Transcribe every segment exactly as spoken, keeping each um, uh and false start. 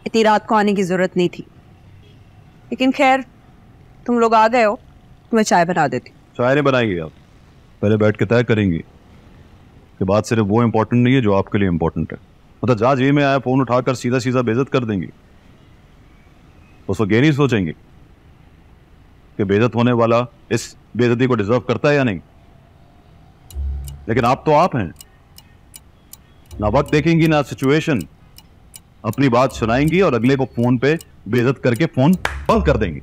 इतनी रात को आने की जरूरत नहीं थी, लेकिन खैर तुम लोग आ गए हो तो मैं चाय बना देती। चाय नहीं बनाएंगे आप, पहले बैठ के तय करेंगे कि बात सिर्फ वो इंपॉर्टेंट नहीं है जो आपके लिए इंपॉर्टेंट है। मतलब जहाँ जी में आया फोन उठाकर सीधा सीधा बेइज्जत कर देंगे, उस वक्त ये नहीं सोचेंगे कि बेइज्जत होने वाला इस बेइज्जती को डिजर्व करता है या नहीं। लेकिन आप तो आप हैं ना, वक्त देखेंगी ना सिचुएशन, अपनी बात सुनाएंगी और अगले को फोन पे बेइज्जत करके फोन बंद कर देंगी।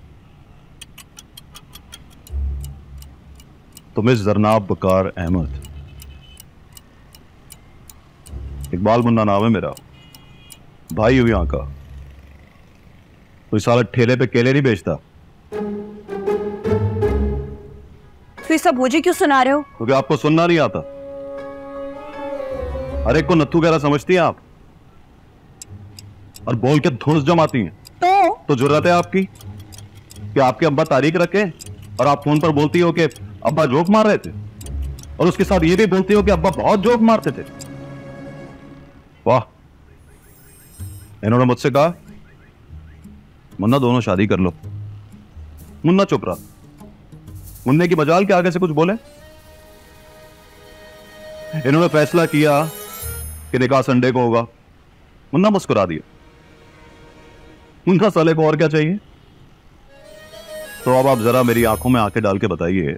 तो मिस जरनाब बकार अहमद, इकबाल मुन्ना नाम है मेरा, भाई हूं यहां का। कोई साला ठेले पे केले नहीं बेचता। फिर सब मुझे क्यों सुना रहे हो? क्योंकि आपको सुनना नहीं आता। हर एक को नत्थू कहना समझती हैं आप, और बोल के धुंस जमाती हैं। तो तो जुर्रत है आपकी कि आपके अब्बा तारीख रखे और आप फोन पर बोलती हो कि अब्बा जोक मार रहे थे, और उसके साथ ये भी बोलती हो कि अब्बा बहुत जोक मारते थे। वाह, इन्होंने मुझसे कहा मुन्ना दोनों शादी कर लो। मुन्ना चुप रहा। मुन्ने की मजाल के आगे से कुछ बोले। इन्होंने फैसला किया कि निकाह संडे को होगा। मुन्ना मुस्कुरा दिया। मुन्ना साले को और क्या चाहिए? तो अब आप जरा मेरी आंखों में आंखें डाल के बताइए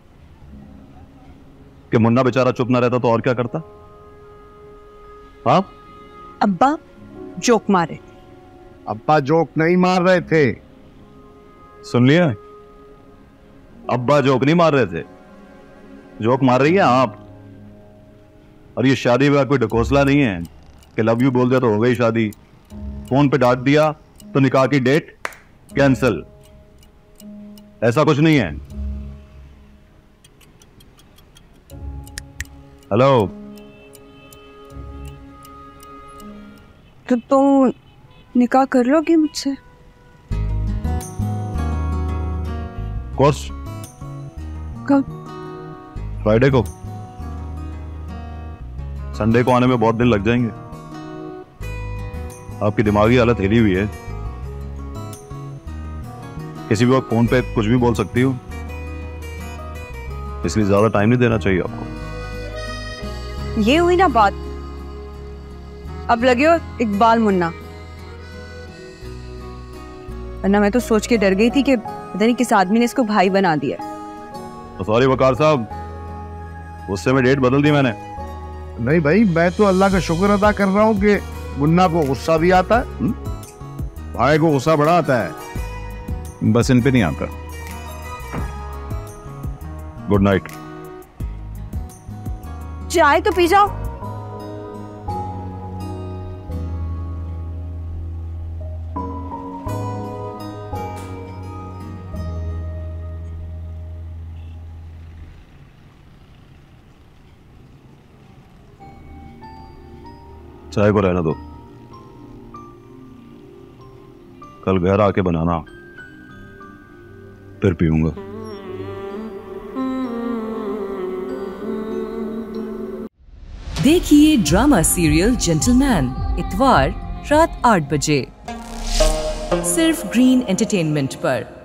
कि मुन्ना बेचारा चुप ना रहता तो और क्या करता? हाँ, अब्बा जोक मारे। अब्बा जोक नहीं मार रहे थे। सुन लिया? अब्बा जोक नहीं मार रहे थे, जोक मार रही है आप। और ये शादी का कोई ढकोसला नहीं है कि लव यू बोल दिया तो हो गई शादी, फोन पे डांट दिया तो निकाह की डेट कैंसिल। ऐसा कुछ नहीं है। हेलो, तो तुम निकाह कर लोगे मुझसे? कोर्स कब? फ्राइडे को। संडे को आने में बहुत दिन लग जाएंगे। आपकी दिमागी हालत हिली हुई है, किसी भी वक्त फोन पे कुछ भी बोल सकती हूँ, इसलिए ज्यादा टाइम नहीं देना चाहिए आपको। ये हुई ना बात। अब लगे हो इकबाल मुन्ना, वरना मैं तो सोच के डर गई थी कि पता नहीं किस आदमी ने इसको भाई बना दिया। तो सॉरी वकार साहब, गुस्से में डेट बदल दी मैंने। नहीं भाई, मैं तो अल्लाह का शुक्र अदा कर रहा हूँ कि मुन्ना को गुस्सा भी आता है, भाई को गुस्सा बड़ा आता है, बस इन पे नहीं आता। Good night. चाय तो पी जाओ। चाय को रहने दो, कल घर आके बनाना, फिर पीऊंगा। देखिए ड्रामा सीरियल जेंटलमैन इतवार रात आठ बजे सिर्फ ग्रीन एंटरटेनमेंट पर।